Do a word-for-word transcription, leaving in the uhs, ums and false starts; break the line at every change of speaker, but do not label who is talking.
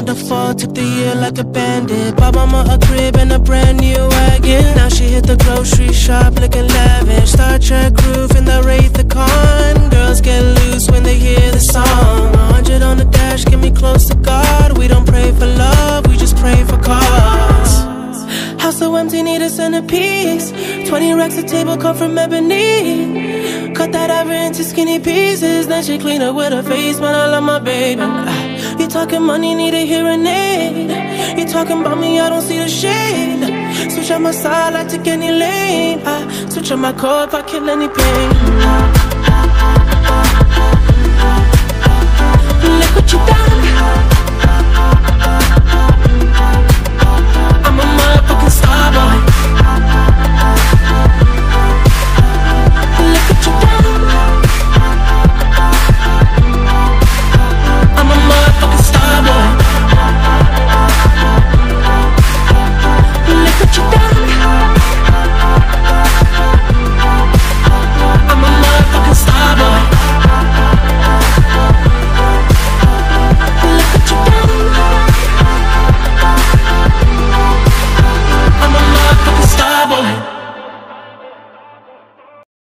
on the fall, took the year like a bandit. Bought mama a crib and a brand new wagon. Now she hit the grocery shop looking lavish. Star Trek roof in the Wraith the Con. Girls get loose when they hear the song. A hundred on the dash, get me close to God. We don't pray for love, we just pray for cause. House so empty, need a centerpiece. Twenty racks a table come from ebony. Cut that ever into skinny pieces. Then she clean up with her face, man, I love my baby. You talking money, need a hearing aid. You talking about me, I don't see the shade. Switch on my side, I take any lane. I switch on my core if I kill any pain. Look what you done.